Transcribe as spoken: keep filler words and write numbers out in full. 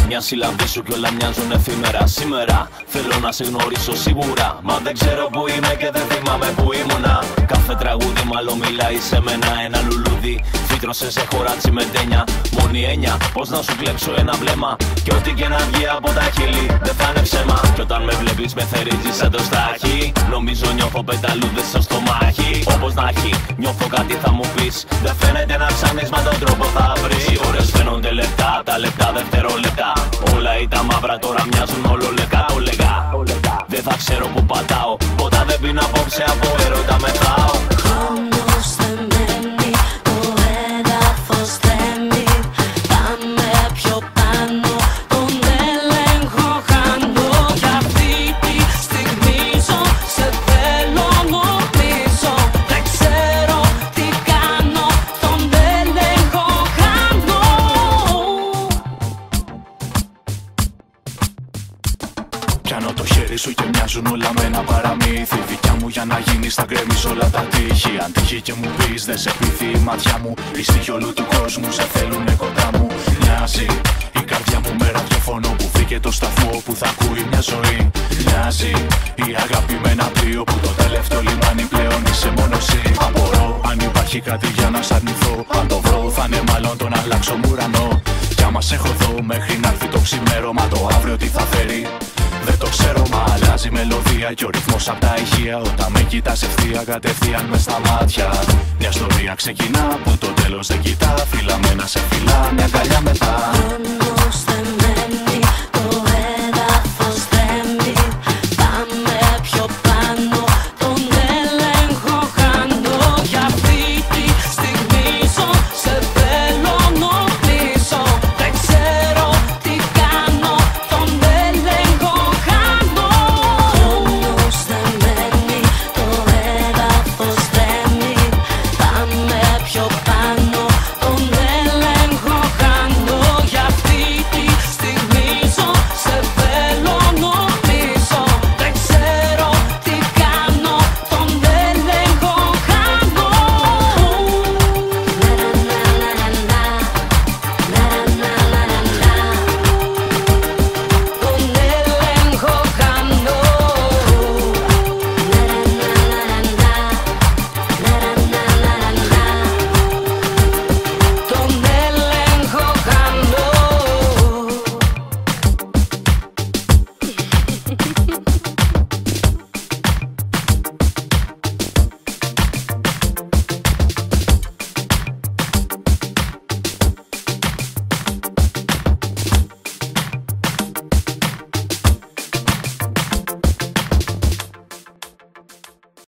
Μια συλλαβή σου κι όλα μοιάζουν εφήμερα. Σήμερα θέλω να σε γνωρίσω σίγουρα, μα δεν ξέρω που είμαι και δεν θυμάμαι που ήμουνα. Κάθε τραγούδι μάλλον μιλάει σε μένα. Ένα λουλούδι φύτρωσε σε χωράτσι με τένια. Μόνη έννοια πως να σου κλέψω ένα βλέμμα. Και ό,τι και να βγει από τα χείλη δεν θα είναι ψέμα. Κι όταν με βλέπεις με θερίζεις σαν το στάχι. Νομίζω νιώθω πεταλούδες στο στομάχι. Όπως να έχει νιώθω κάτι θα μου πεις. Δεν φαίνεται να ψάχνεις μα τον τρόπο θα βρεις. Οι ώρες φαίνονται λεπτά, τα λεπτά δευτερόλεπτα. Όλα ή τα μαύρα τώρα μοιάζουν όλο λεκά. Το λέγα, δεν θα ξέρω που πατάω. Ποτά δεν πίνω απόψε από έρωτα μεθάω. Χρόνος δεν μένει, το έδαφος τρέμει. Πάμε πιο πάνω, τον έλεγχο χάνω. Για αυτή τη στιγμή ζω, σε θέλω νομίζω. Δεν ξέρω τι κάνω, τον έλεγχο χάνω. Πιάνω το χέρι σου και μοιάζουν όλα με ένα παραμύθι. Δικιά μου για να γίνεις θα γκρέμεις όλα τα τείχη. Αν τύχει και μου πεις δεν σε πείθει η ματιά μου. Οι στίχοι όλου του κόσμου σε θέλουνε κοντά μου. Μοιάζει η καρδιά μου με ραδιοφωνό που βρήκε το σταθμό που θα ακούει μια ζωή. Μοιάζει η αγάπη με ένα πλοίο που το τελευταίο λιμάνι πλέον είσαι μόνο εσύ. Απορώ αν υπάρχει κάτι για να σ' αρνηθώ. Αν το βρω θα είναι μάλλον τον αλλάξω μου ουρανό. Κι άμα σε έχω δω μέχρι να έρθει το ξημέρωμα, το αύριο τι θα φέρει δεν το ξέρω, μα αλλάζει η μελωδία και ο ρυθμός απ' τα ηχεία. Όταν με κοιτάς ευθεία κατευθείαν μες στα μάτια. Μια ιστορία ξεκινά που το τέλος δεν κοιτά. Φύλλα με να σε φυλά, μια αγκαλιά μετά. Χρόνος δεν